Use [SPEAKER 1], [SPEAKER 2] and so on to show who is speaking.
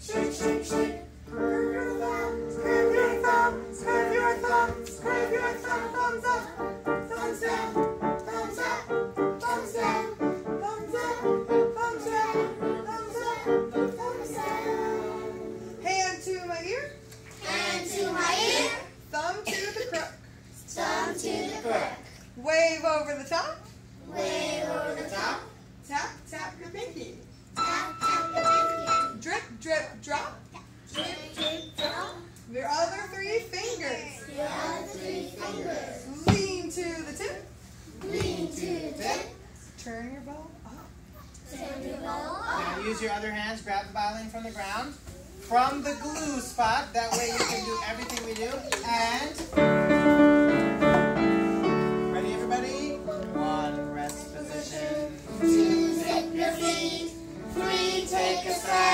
[SPEAKER 1] Shake, shake, shake. Scrape your thumb, scrape your thumb, scrape your thumb, scrape your thumb. Thumbs up, thumbs down, thumbs up, thumbs down, thumbs up, thumbs down, thumbs up, thumbs down. Hand to my ear.
[SPEAKER 2] Hand to my ear.
[SPEAKER 1] Thumb to the crook.
[SPEAKER 2] Thumb to the crook.
[SPEAKER 1] Wave over the top.
[SPEAKER 2] Wave over the top.
[SPEAKER 1] Tap, tap your pinky.
[SPEAKER 2] Tap, tap your pinky.
[SPEAKER 1] Drip, drip, drop.
[SPEAKER 2] Drip, drip, drop.
[SPEAKER 1] Your other three fingers.
[SPEAKER 2] Your other three fingers.
[SPEAKER 1] Lean to the tip.
[SPEAKER 2] Lean to the tip.
[SPEAKER 1] Turn your bow up.
[SPEAKER 2] Turn your bow up.
[SPEAKER 3] Now use your other hands, grab the violin from the ground. From the glue spot, that way you can do everything we do. And ready everybody? 1, rest position.
[SPEAKER 2] 2, zip your feet. 3, take a side.